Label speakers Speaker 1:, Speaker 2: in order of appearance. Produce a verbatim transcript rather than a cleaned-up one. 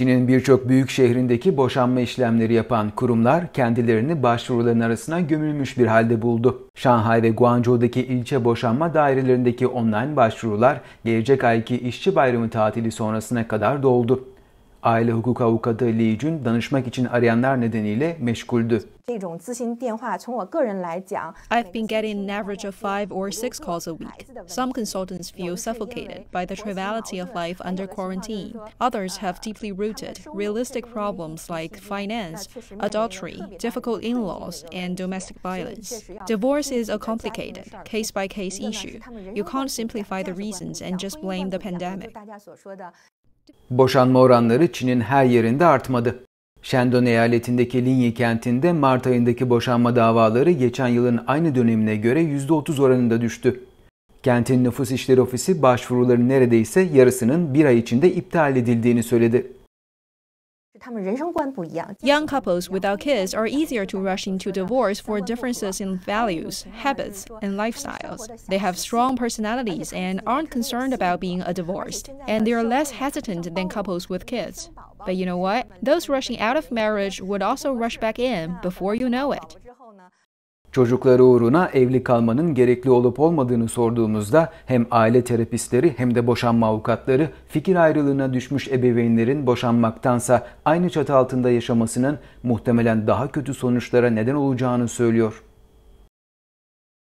Speaker 1: Çin'in birçok büyük şehrindeki boşanma işlemleri yapan kurumlar kendilerini başvuruların arasına gömülmüş bir halde buldu. Şanghay ve Guangzhou'daki ilçe boşanma dairelerindeki online başvurular gelecek ayki işçi bayramı tatili sonrasına kadar doldu. Aile hukuk avukatı Li Jun danışmak için arayanlar nedeniyle meşguldü.
Speaker 2: I've been getting an average of five or six calls a week. Some consultants feel suffocated by the triviality of life under quarantine. Others have deeply rooted, realistic problems like finance, adultery, difficult in-laws, and domestic violence. Divorce is a complicated, case-by-case issue. You can't simplify the reasons and just blame the pandemic.
Speaker 1: Boşanma oranları Çin'in her yerinde artmadı. Shandong eyaletindeki Linyi kentinde Mart ayındaki boşanma davaları geçen yılın aynı dönemine göre yüzde otuz oranında düştü. Kentin nüfus işleri ofisi başvuruların neredeyse yarısının bir ay içinde iptal edildiğini söyledi.
Speaker 2: Young couples without kids are easier to rush into divorce for differences in values, habits, and lifestyles. They have strong personalities and aren't concerned about being a divorced, and they are less hesitant than couples with kids. But you know what? Those rushing out of marriage would also rush back in before you know it.
Speaker 1: Çocukları uğruna evli kalmanın gerekli olup olmadığını sorduğumuzda hem aile terapistleri hem de boşanma avukatları fikir ayrılığına düşmüş ebeveynlerin boşanmaktansa aynı çatı altında yaşamasının muhtemelen daha kötü sonuçlara neden olacağını söylüyor.